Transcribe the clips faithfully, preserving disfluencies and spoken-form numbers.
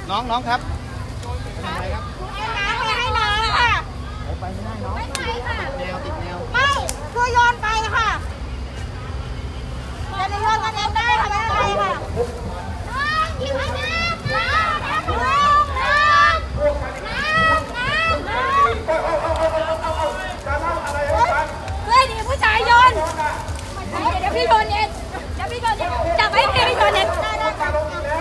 น้องน้องครับทำอะไรครับน้ำไม่ให้น้องค่ะไปไม่ได้น้องไม่ใช่ค่ะแนวติดแนวไม่คือโยนไปค่ะจะโยนกันเองได้ค่ะไม่เป็นไรค่ะน้องกินน้ำน้ำน้ำน้ำน้ำน้ำน้ำเฮ้ยนี่ผู้ชายโยนเดี๋ยวพี่โยนเองเดี๋ยวพี่โยนเองจับไว้พี่โยนเองได้ได้ค่ะ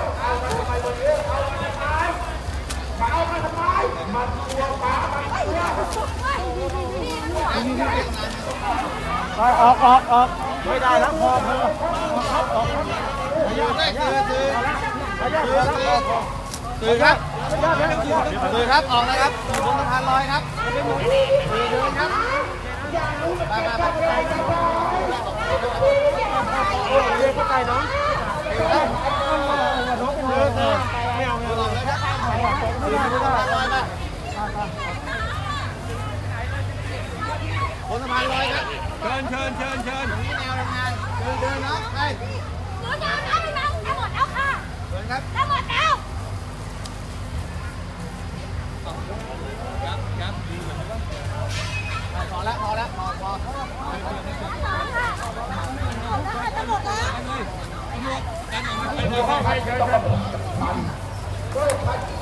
ออกออกออกไม่ได้แล้วพอพอออกยืนได้คือคือคือครับคือครับออกนะครับบนสะพานลอยครับคือเดินครับไปไปไปเรียกเข้าใจน้องน้องเป็นเดินไม่เอาไม่เอาเลยครับบนสะพานลอยครับเชิญเชิญเชิญเชิญนี่แนวทำงานเดินเดินเนาะไปหนูจะเอาพี่น้องจะหมดแล้วค่ะเดินครับจะหมดแล้วครับครับพอแล้วพอแล้วพอพอจะหมดแล้ว